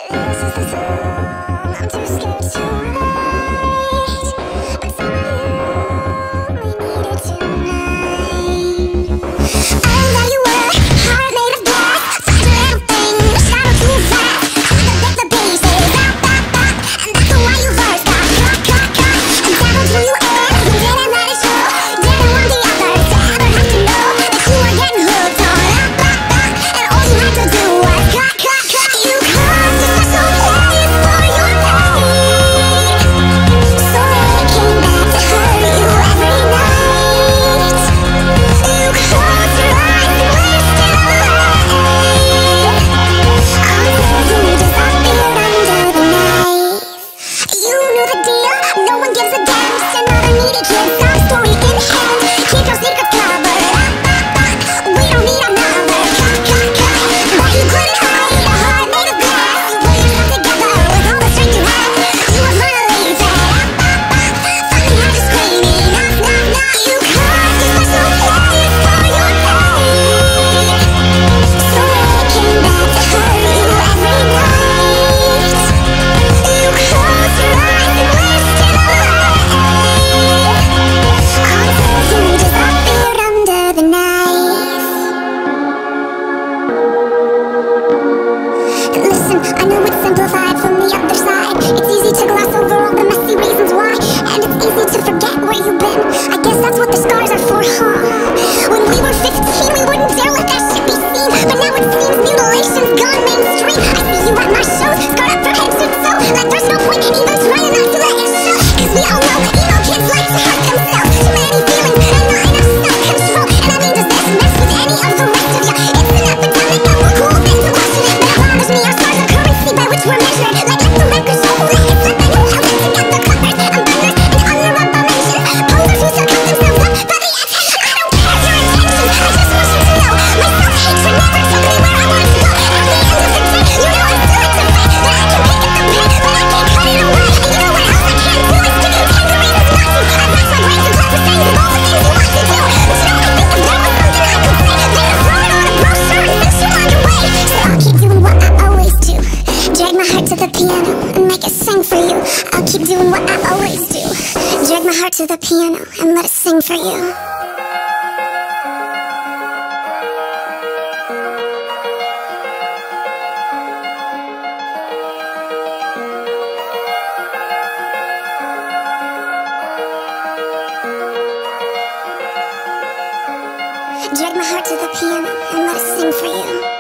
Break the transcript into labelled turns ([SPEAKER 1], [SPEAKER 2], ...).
[SPEAKER 1] This is the song I'm too scared to write, but someone only needed tonight. I know you were heart made of glass, fragile little thing, shadow too fast. Had to pick the pieces up, and that's why you first got cut. And dabbled through you in, you didn't let it show. Didn't want the others to ever have to know that you were getting hooked on and all you had to do was cut. You cut to special place for your pain, so it came back to hurt you every night. You closed your eyes and wasted away until you disappeared under the knife. You knew the deal, no one gives a damn, just another needy kid, some story in hand. Keep your secrets covered up, we don't need another cut. But you couldn't hide a heart made of glass. You put yourself together with all the strength you had. You were finally fed up, finally had to scream enough. You cut to special place for your pain, so it came back to hurt you every night. You closed your eyes and wasted away until you disappeared under the knife. Listen, I know it's simplified from the other side. It's easy to gloss over all the messy reasons why, and it's easy to forget where you've been. I guess that's what the scars are for, huh? When we were 15, we wouldn't dare let that shit be seen, but now it seems mutilation's gone mainstream. I see you at my shows, scarred up from head to toe, like there's no point even trying not to let it show. Cause we all know emo kids like to hurt themselves. Too many feelings and not enough self-control. And I mean, does this mess with any of the rest of you? It's an epidemic and we're cool things to question it, but it bothers me. Our scars are currency by which we're measured. Like let the record show who let it slip and who held it together. Cluckers and bangers and honorable mentions. Posers who still cut themselves up for the attention. I don't care your intentions, I just want you to know my self-hatred never took me where I wanted to go. At the end of the day, you know I still like to fight, but I can pick up the pain, but I can't cut it away. And you know what else I can't do is give you 10 good reasons not to. I racked my brains and close the sayings of all the things you want to do. But you know, I think if there was something I could say, they could throw it on a brochure and set you on your way. So I'll keep doing what I always do, drag my heart to the piano and make it sing for you. I'll keep doing what I always do, drag my heart to the piano and let it sing for you. Drag my heart to the piano and let it sing for you.